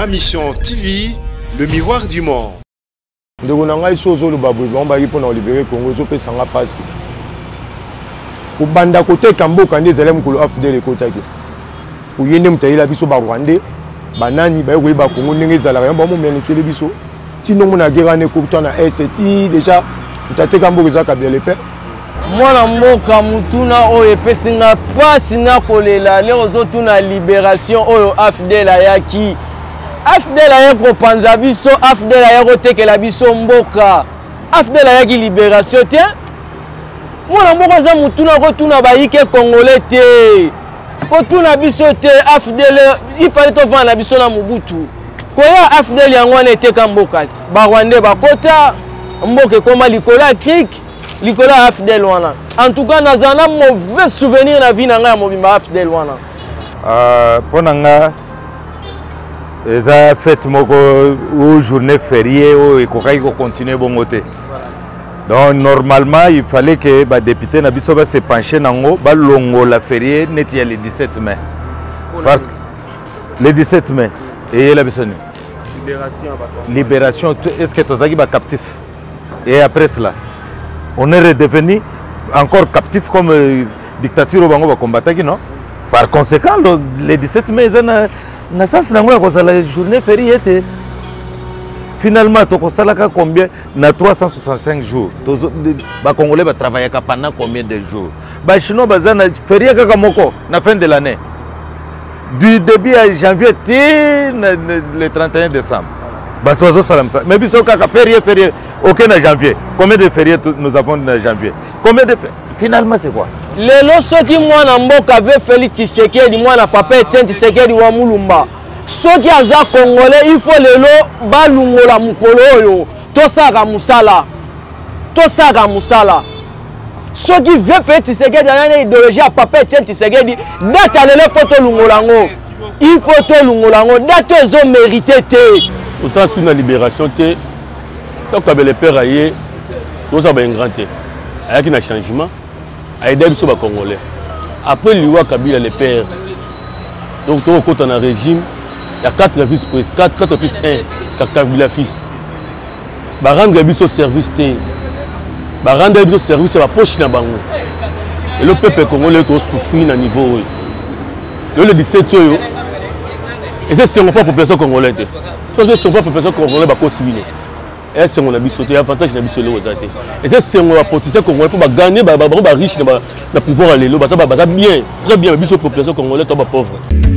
Ma mission TV, le miroir du monde. Ndeko na ngai sozo le babu on ba pour na libérer Congo zo pe sanga passe. Ko banda côté Kamboka ndezele mukolo afdele kotaki. Ko yende mutayila biso ba Rwanda banani ba yeba Congo ndenge ezala yamba mo menifele biso. Tino mona guerre ne ko tana ST déjà utate Kamboka za kabele pe. Mwana mboka mutuna oyo epesinga pasi na kolela lero zo tuna libération oyo afdela yaki. Afdela yako panza biso, afdela yako tekela biso mboka. Afdela yaki libération te. Mwana mboka za mutuna ko tuna bayike congolais te. Ko tuna biso te afdela il fallait to vendre biso na Mobutu. Koya afdela yango na eteka mboka ti. Ba Rwanda bakota mboka koma likola krik. Likola afdel wana. En tout cas, nous avons un mauvais souvenir de la vie de la afdel wana. Pour nous, ça fait une journée fériée où il faut continuer bon côté. Donc normalement, il fallait que les députés n'abissent se pencher dans la fériée n'était le 17 mai. Parce que le 17 mai et la personne. Libération. Est-ce que tu as captif? Et après cela. On est redevenu encore captif comme dictature au Bango va combattre, non? Par conséquent, le 17 mai, la journée fériée. Finalement, tu as combien? Na 365 jours. Les Congolais vont travailler pendant combien de jours? Les Chinois vont férié la fin de l'année. Du début à janvier, le 31 décembre. Mais si férié, aucun en janvier. Combien de fériés nous avons en janvier? Combien de finalement c'est quoi? Les ceux qui moi na mboka avait Félix Tshisekedi, moi na papa Etienne Tshisekedi wa Mulumba. Ceux qui aza congolais, il faut lelo balungola mukolo oyo. Tosaka musala. Tosaka musala. Ceux qui veulent faire Tshisekedi na idéologie à papa Etienne Tshisekedi, date lelo photo lungolango. Il faut to lungolango, date ils ont mérité té. Au sens de la libération té. Donc, le père aïe, nous avons un grand thé. Il y a un changement. Il y a des Congolais. Après, il y a Kabila, le père. Donc, quand on a un régime, il y a 4 vice-présidents, 4 plus 1, Kabila fils. Il y a un service. Il y a un service à la poche. Et le peuple congolais a souffert à niveau. Le 17 ans, et c'est pas la population congolaise. C'est la population congolaise qui a continué. Et c'est mon avis sauté, avantage d'avis sur les athées. Et c'est mon politicien congolais pour gagner, riche, de pouvoir aller là, ça bien, très bien, mais sur la population congolaise, tu es pauvre.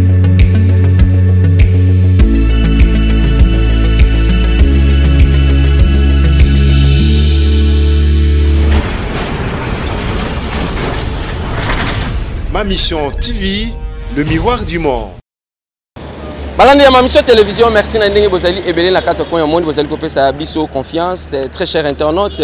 Ma mission TV, le miroir du monde. Balandi ya ma mission télévision, merci na ndenge bozali ebele na 4 coins du monde, bozali kopesa biso confiance, très cher internaute.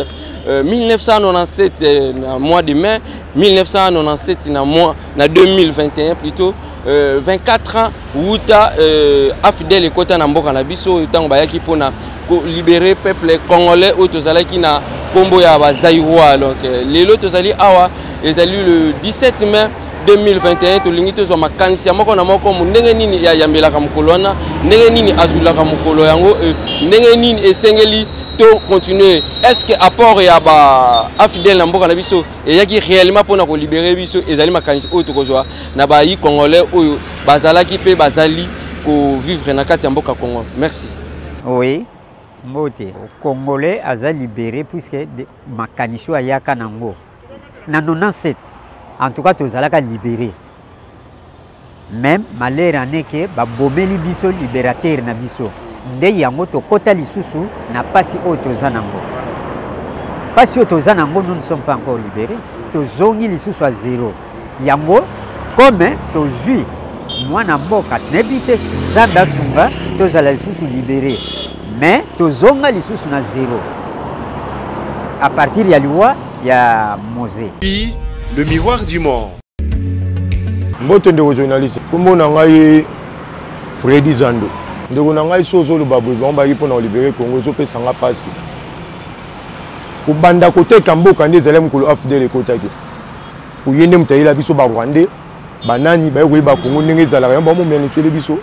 1997 na mois de mai, 1997 na 2021 plutôt, 24 ans wuta afidèle ekota na mboka na biso tango bayaki pona ko libérer peuple congolais ou tozalaki na kombo ya ba Zaïrois. Donc lelo tozali awa ezali le 17 mai 2021 tolingi tozwa makanisi ya moko na moko ndenge nini ya yambelaka mokolo wana, ndenge nini azulaka mokolo yango, ndenge nini esengeli to continuer. Est-ce que apport ya ba afidèle na mboka na biso eyaki réellement pona ko libérer biso ezali makanisi oyo tokozwa na ba yi congolais oyo bazalaki pe bazali ko vivre na kati ya mboka Congo. Merci. Oui, mbote congolais aza libéré puisque makanisi ayaka nango na 97. En tout cas, tous allons libérer. Même malheur en est que babomeli biso libérateur na biso. Nde yango to kota lisusu na pasi autres zanango. Pasi autres zanango, nous ne sommes pas encore libérés. To zongi lisusu à zéro. Yango comme to jui moi na mboka nebite zanda sunga to zala lisusu libéré. Mais to zonga lisusu na zéro. À partir ya loi ya Mosé. Le miroir du monde. Mbote ndeko journaliste. Kombo na ngai Freddy Zando. Ndeko na ngai sozo le babu on ba pour na libérer Congo zo pe sanga pasi. Ko banda côté Kamboka ndezele mukolo afdele kotaki. Ko yende mutayila biso ba Rwanda banani ba yeba Congo ndenge ezala yamba mo menifele biso.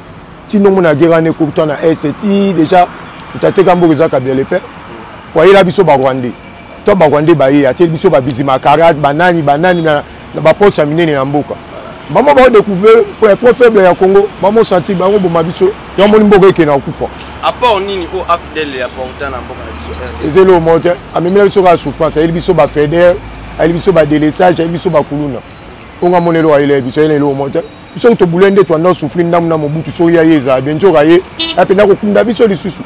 tino mona guerre ne coupe na ST déjà tate kambo za kabia le père pour y la biso ba Rwandais to ba Rwandais ba y atie biso ba bizima karat banani na ba poste minene na mboka maman ba découvrir pour les trop faible ya Congo maman senti bango boma biso yo moni mboka ke na kufa apport nini o AFDEL ya portant na mboka na biso ezelo monte amemela biso ka souffrance il biso ba fédère il biso ba délaissage il biso ba kuluna onga monelo ile biso ile lo monte biso to bulende to ndo souffrir ndamu na mobutu so ya yeza benjo ka ye apenda ko kunda biso lisusu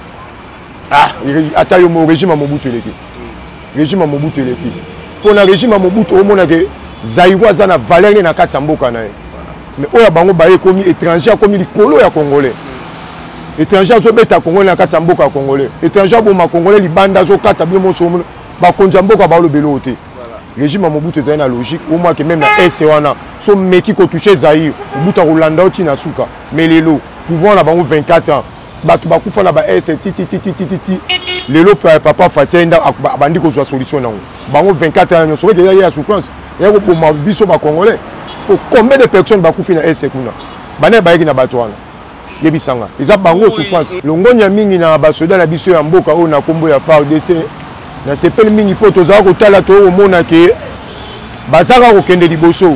ata yo mo régime mobutu eleki régime mobutu eleki pour na régime mobutu o mona ke Zaïwa za na valeur na kati mboka na ye mais oya bango baye komi étranger komi likolo ya congolais étranger zo beta congolais na kati mboka congolais étranger bo ma congolais libanda zo kata bi mo so ba konja mboka ba lo belo te régime mobutu za na logique au moins que même na S wana so meki ko toucher Zaïre mobutu Rolanda oti na suka mais lelo pouvoir na bango 24 ans batu bakufa na ba S ti lelo papa Fatenda bandi ko zo solution na bango 24 ans so que il y a souffrance. Il y a des Congolais. Combien de personnes sont dans l'Est? Bane bayeki na batwana. Yebisanga. Ils ont bango souffrance. Longonya mingi na basoda na biso ya mboka o na kombo ya FARDC. Na sepel mingi poto za ko tala to o mona ke bazaka ko kende liboso.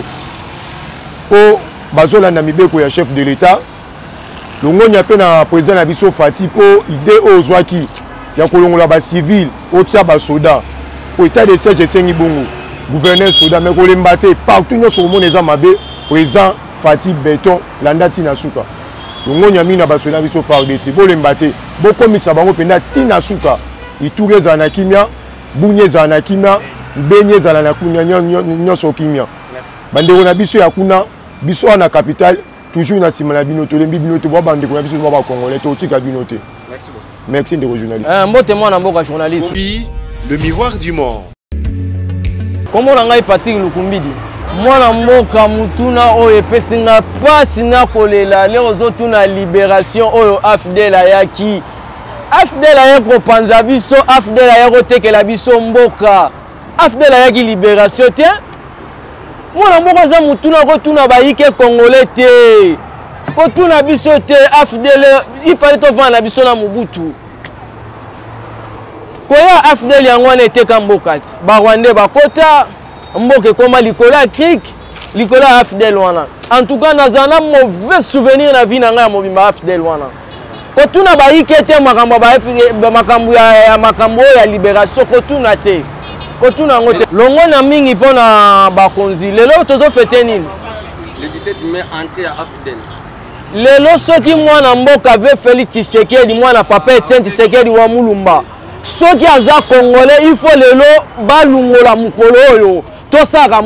O bazola na mibeko ya chef de l'État. Longonya pe na président na biso Fati po idée o zwaki ya kolongola ba civil o tia basoda. O état de siège sengi bongo. Gouverneur Soudan, mais qu'on partout nous sommes les amabé président Fatih Béton Landati Nasuka. Donc on y a mis na basona biso FARDC. Bo lembate, bo komisa bango penda tina suka. Itouge za na kimia, bunye za na kimia, benye za na kunya nyoso kimia. Bande on a biso ya kuna, biso na capitale, toujours na sima na binoto, lembi binoto bo bande ko na biso bo ba congolais to tika binoté. Merci beaucoup. Merci de journaliste. Mbote moi na mboka journaliste. Puis le miroir du monde. Comment on a Patrick Lukumbidi mwana mboka mutuna oyo epesinga pasi na kolela lero zotuna libération oyo AFDEL ayaki AFDEL ayako panza biso AFDEL ayako tekela biso mboka AFDEL ayaki libération te mwana mboka za mutuna ko tuna bayike congolais te ko tuna biso te AFDEL il fallait to vendre biso na Mobutu koya AFDEL yango na eteka mboka ba Rwandais bakota mboke koma likola krik likola AFDEL wana en tout cas nazana mauvais souvenir na vie na nga mobimba AFDEL wana ko tuna ba ikete makambo ya libération ko tuna te ko tuna ngote longo na mingi pona bakonzi lelo tozo fete nini le 17 mai entrée à AFDEL lelo soki mwana mboka ve Félix Tshisekedi mwana papa Etienne Tshisekedi wa Mulumba soki aza congolais il faut lelo balungola mukolo oyo tosaka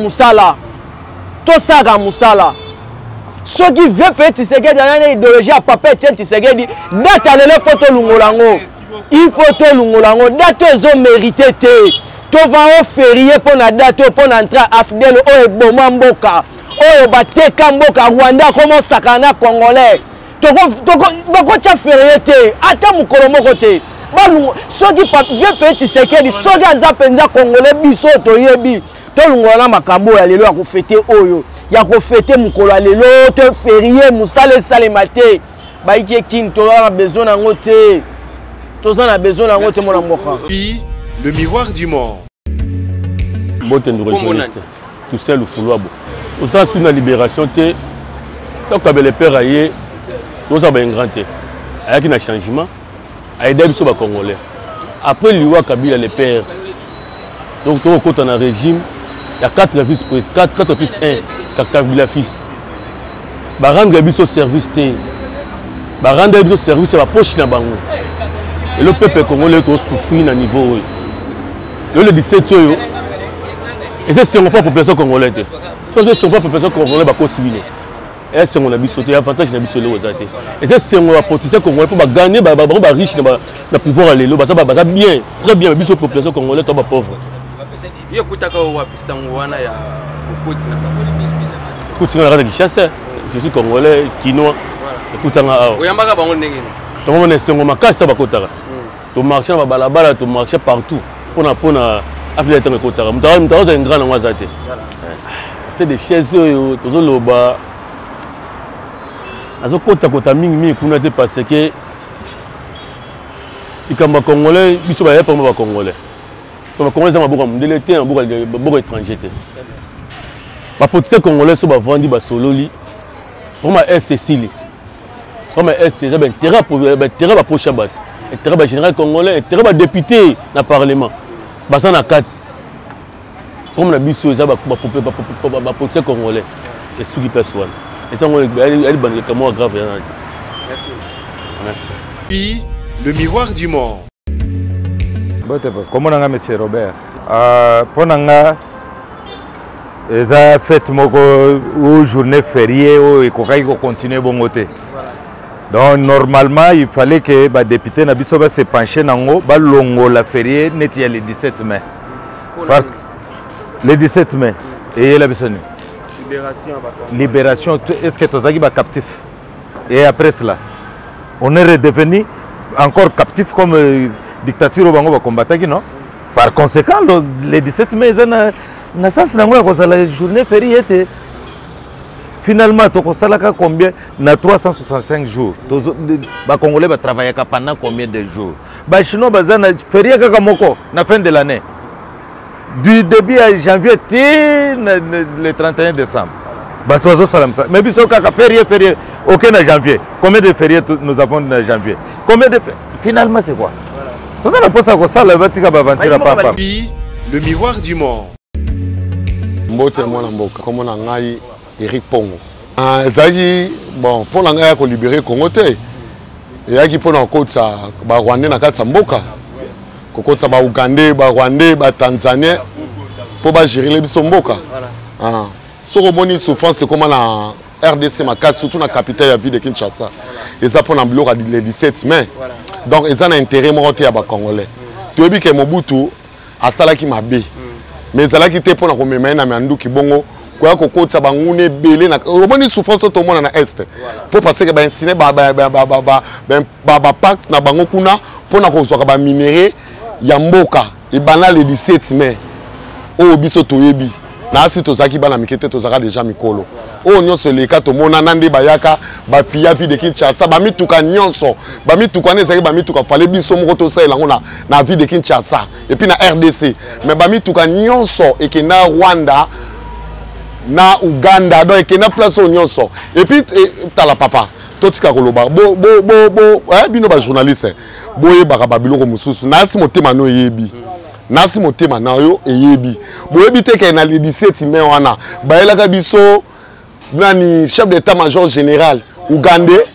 musala soki ve Félix Tshisekedi ana idéologie ya papa Etienne Tshisekedi date lelo faut tolungola ngo il faut tolungola ngo date ezo mérité te to va o férié pona date pona entrer AFDEL oyo boma mboka oyo bateka mboka Rwanda komo sakana congolais toko tia férié te ata mukolo moko te balungo soki vie Félix Tshisekedi soki aza penza congolais biso toyebi tolungola na makambo ya lelo ya kofete oyo ya kofete mukolo lelo to férié musale salema te baiki ekini toza na besoin nango te toza na besoin nango te mona mboka. Puis le miroir du monde. Mbote ndo journaliste tout seul ou fulwabo osa suna libération te to kabele père aye toza ba grand te ayaki na changement aide biso ba congolais après liwa Kabila le père donc to ko dans régime il y a 4 vice-présidents 4 plus 1 Kabila fils ba rendre biso service te ba rendre biso service ba poche na bango et le peuple congolais ko souffrir na niveau le 17 oyo et c'est pas population congolaise c'est pas population congolaise ba ko civile et c'est mon abisso te avantage na biso le ozate et c'est mon politicien congolais pour gagner ba riche na pouvoir lelo ba bien très bien biso population congolaise to ba pauvre yo kutaka wapi sango wana ya kokoti na kutina na Kinshasa je suis congolais kinois kutanga awa oyambaka bango ndenge ni to mona sengo makasa ba kotaka to marcher ba balabala to marcher partout pona afile tanga kotaka mutawa za ngana ngwa zate c'est des chaises tozo loba azokota mingi kuna te parce que ikamba congolais biso ba yepa ba congolais. Ba congolais za maboka mundele te na boka étranger te. Ba politicien congolais so ba vandi ba sololi. Vraiment est Sicile. Comme est ça ben terrain ba poche bat. Terrain ba général congolais, terrain ba député na parlement. Ba ça na 4. Comme na biso za ba politicien congolais. Et ceux qui perçoivent. Et ça, elle est grave. Merci. Merci. Puis, le miroir du monde. Comment on a M. Robert? Pour nous, a fait une journée fériée et qu'on continue bon côté. Donc normalement, il fallait que les députés se penchent dans la fériée le 17 mai. Parce que le 17 mai, et la besoin. Libération, est-ce que tu as captif? Et après cela, on est redevenu encore captif comme dictature au Bango va combattre, non? Par conséquent, le 17 mai, la journée fériée était. Finalement, tu as combien? Na 365 jours. Les Congolais vont travailler pendant combien de jours? Les Chinois vont férié la fin de l'année. Du début à janvier, le 31 décembre. Mais si on a férié, aucun janvier. Combien de fériés nous avons en janvier? Combien de finalement, c'est quoi? Tout ça, Puis, le miroir du monde. Comme on a Eric Pongo. Bon, pour la libérer Congo, il y a qui pour la côte, Rwandais na kati mboka. Kokota ba Ougandais, ba Rwandais, ba Tanzaniens pour gérer les bisomboka. Ah, ce que souffrance c'est comment la RDC ma surtout dans la capitale de la ville de Kinshasa. Et ça pour l'embloc le 17 mai. Donc ils ont intérêt monter à ba Congolais. Tu dis que Mobutu a sala qui m'a bé. Mais ça là qui était pour la commémorer na mandu ki bongo quoi kokota bangune belé na romoni souffrance tout le monde na est. Pour passer que ba insiné ba pacte na bango kuna pour na ko ba minéré Yamboka et banal le 17 mai au biso toyebi na si tozaki bana mikete tozaka déjà mikolo o nyonso leka to mona nande bayaka ba pia vi de Kinshasa ba mituka nyonso ba mituka ne zaki ba mituka fale biso moko to sala ngona na vi de Kinshasa et puis na RDC mais ba mituka nyonso et que na Rwanda na Uganda donc et que na place nyonso et puis tala papa totika koloba bo bino ba journaliste boye baka biloko mususu nasi motema no yebi nasi motema na yo eyebi boyebi te ke na le 17 mai wana baelaka biso nani chef d'état-major général Ougandais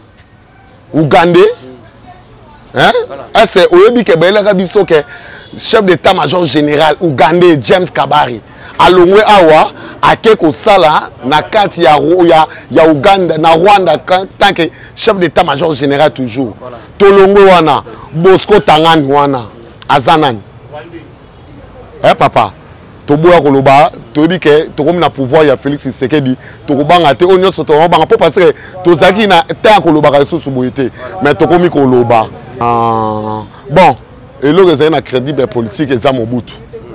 hein est oyebi ke baelaka biso ke chef d'état-major général Ougandais James Kabari alongwe awa ake kosala na kati ya Uganda na Rwanda tant que chef d'état-major général toujours tolongwe wana Bosco Tangani wana azanan papa toboya koloba toyebi ke tokomi na pouvoir ya Félix Tshisekedi tokobanga te onyo soto banga po parce que tozaki na ta koloba ka susu boyete mais tokomi koloba bon eloko ezali na crédible politique eza Mobutu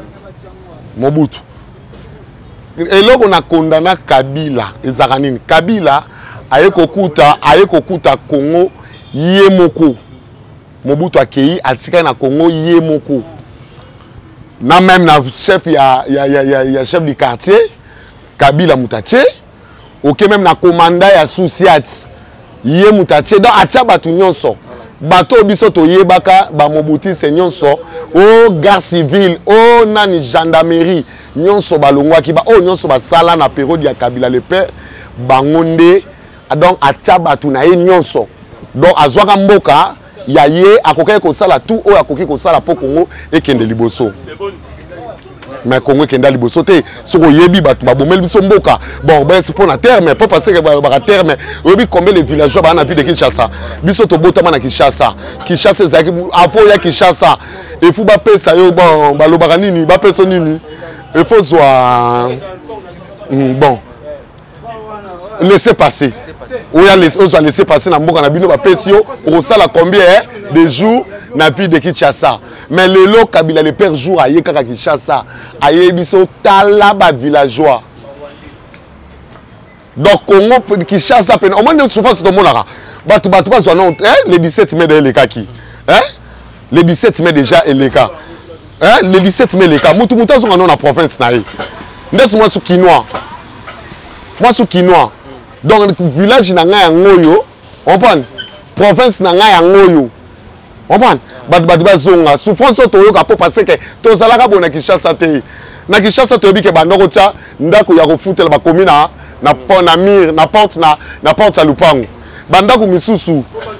eloko na kondana Kabila ezaka nini Kabila aye kokuta Congo ye moko Mobutu akei atika na Congo ye moko na même na chef ya chef du quartier Kabila Mutache ok même na commandant ya Sousiat ye Mutache donc atia batu nyonso bato biso to yebaka ba Mobutu se nyonso o garde civile o nani gendarmerie nyonso balongwaki ba o nyonso basala na période ya Kabila le père bangonde donc atia batu na ye nyonso donc azwaka mboka ya ye akokai ko sala tout o akoki ko sala po Congo et kende liboso mais Congo kende liboso te soko yebi batu babomeli biso mboka bon ben c'est pour la terre mais pas parce que ba terre mais yebi combien les villageois ba na ville de Kinshasa biso to botama na Kinshasa zaki apo ya Kinshasa et faut ba pesa yo bon balobaka nini ba pesa nini il faut soit bon laissez passer. On a laissé passer dans Mboka Nabino Pesio, on sait combien de jours na ville de Kinshasa. Mais le lot Kabila le père jour à Yekaka Kinshasa, à Yebiso Talaba villageois. Donc Congo Kinshasa au moins de souffrance de monara. Batu non le 17 mai de Lekaki. Hein? Le 17 mai déjà Eleka. Hein? Le 17 mai Eleka. Mutu sont dans la province naï. Ndesi moi sous Kinois. Moi sous Kinois. Donc le village nanga ya ngoyo. On comprend? Province nanga ya ngoyo. On comprend? Batu zonga souffrance to yoka pour passer que to zalaka bona Kinshasa te. Na Kinshasa to bike bandoko tia ndako ya kofutela ba komina na mir na porte ya lupango. Bandako misusu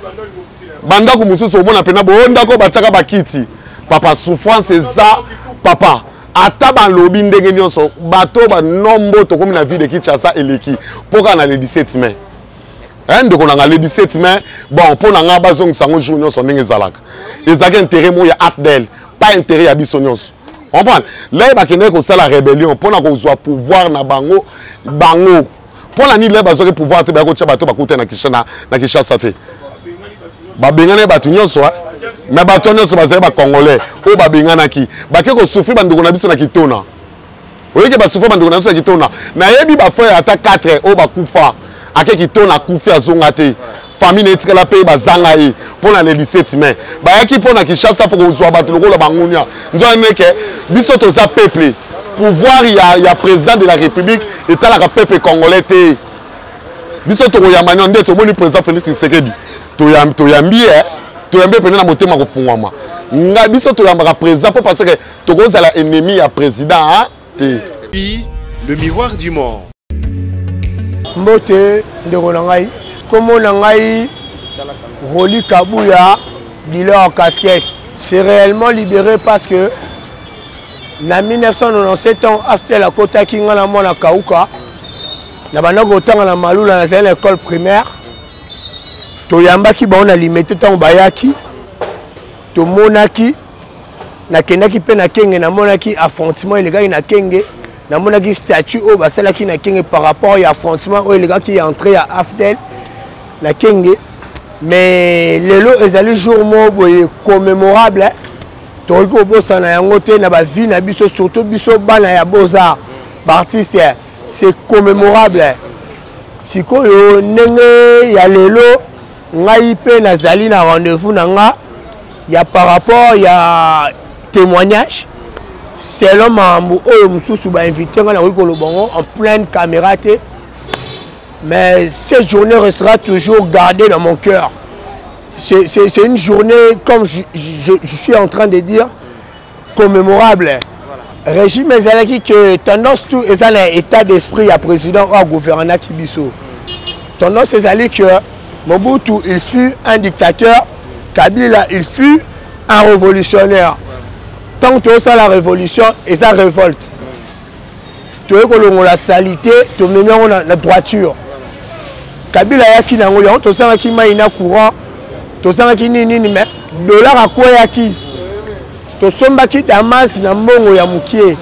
omona pena bo ndako bataka bakiti. Papa souffrance eza papa ata ba lobi ndenge nyonso bato ba nombo to comme na ville de Kinshasa eleki poka na le 17 mai. Ndeko na le 17 mai bon pona nga bazong sango jour nyonso ndenge zalaka. Ezaki intérêt mo ya Afdel, pas intérêt ya biso nyonso. On comprend? Là ba kende ko sala rébellion pona ko zwa pouvoir na bango. Pour la nuit, les bases pouvoir te bago tia bato bakute na Kinshasa te. Ba bengana bato nyonso mais bato nyonso bazali ba congolais o ba bengana ki bake ko souffrir bandeko na biso na kitona. Oyeke ba souffrir bandeko na biso na kitona. Na yebi ba frère ata 4 o ba kufa ake kitona kufi azonga te. Famille etika la paye ba zanga yi pour le 17 mai. Ba yaki pour na Kinshasa pour ko zwa bato lokola bangunia. Nzo meke biso to za peuple. Pouvoir il y a président de la République et la peuple congolais te biso to ya manyo ndeto moni président Félix Tshisekedi to yambi pena na motema ko fungwama nga biso to yamba président pour parce que to ko la ennemi ya président te. Puis le miroir du monde. Mbote ndeko na ngai komo na ngai Roli Kabuya dealer en casquette c'est réellement libéré parce que na 1997 ans after la kota kinga na mona kauka na banako tanga na malula na zela école primaire to yambaki ba on a limité tant bayaki to monaki na kendaki pe na kenge na monaki affrontement les gars na kenge na monaki statut o basalaki na kenge par rapport à affrontement o les gars qui est entré à Afdel na kenge mais lelo ezali jour mo boye commémorable hein? Toiko bosa na yango te na ba vie na biso surtout biso bana ya Beaux-Arts artiste c'est commémorable sikoyo ndenge ya lelo ngai pe nazali na rendez-vous na nga ya par rapport ya témoignage selon mambo oyo mususu ba invité nga na ko bongo en pleine caméra te mais cette journée restera toujours gardée dans mon cœur. C'est une journée, comme je suis en train de dire, commémorable. Voilà. Régime ezalaki que tendance tout est dans l'état d'esprit à président ou gouverneur Kibiso. Tendance ezalaki que Mobutu il fut un dictateur, Kabila il fut un révolutionnaire. Tant que ça la révolution et ça révolte. Tout que la salité, tout le monde la droiture. Kabila yaki na ngoyo, tout ça qui m'a ina courant. To sangaki nini mais dollar akoyaki to sombaki Damas na mbongo ya mukie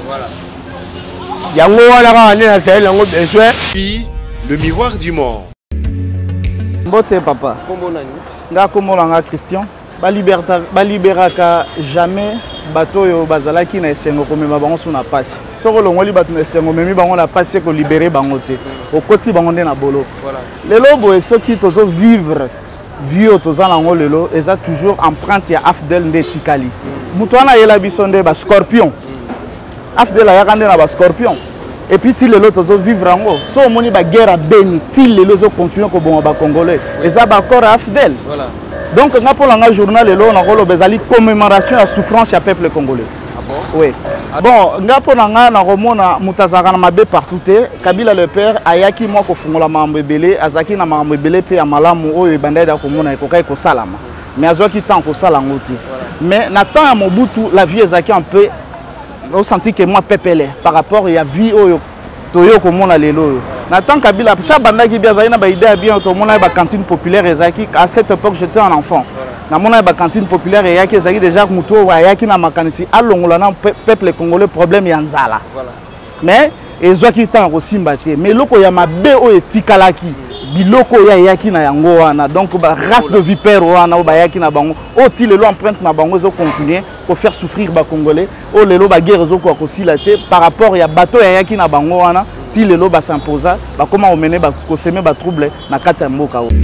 yango wana ka na Sahel yango besoin. Puis le miroir du monde. Mbote papa nga komolanga Christian ba liberaka jamais bato yo bazalaki na esengo komema bango suna pasi soko longoli bato na esengo memi bango na pasi ko libérer bango te okoti bango nde na bolo lelo boye soki tozo vivre vieux tozalango lelo eza toujours empreinte ya Afdel ndetikali muto wana yela biso nde ba scorpion Afdel ayaka nde na ba scorpion et puis ti lelo tozo vivre ango so moni ba guerre à Beni ti lelo zo continuer ko bonga ba congolais eza ba corps Afdel voilà donc nga pour la journal lelo na kolo bezali commémoration à souffrance ya peuple congolais. Ah bon? Oui. Bon, nga pour nga na romona mutazaka na mabe partout te Kabila le père ayaki moi ko fungola mambo ebele azaki na mambo ebele pe ya malamu oyo bandada ko mona ko kai ko salama mais azwaki tant ko sala ngoti mais na temps ya Mobutu la vie ezaki un peu on senti que moi pepele par rapport ya vie oyo toyo ko mona lelo na temps Kabila ça bandaki bien azali na ba idée bien to mona ba cantine populaire ezaki à cette époque j'étais un enfant na mona ba cantine populaire et yaki ezaki déjà muto wa yaki na makanisi alongola na peuple congolais problème ya nzala voilà mais ezwaki tant ko simba te mais loko ya mabe o etikalaki biloko ya yaki na yango wana donc ba race de vipère wana ba yaki na bango o ti lelo empreinte na bango zo continuer pour faire souffrir ba congolais o lelo ba guerre zo ko sila te par rapport ya bateau ya yaki na bango wana ti lelo basimposa bakoma omene koseme batrouble na kati ya mboka oyo.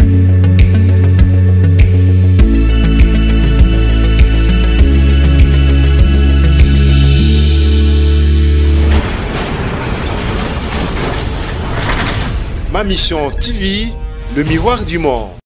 Ma Mission TV, le miroir du monde.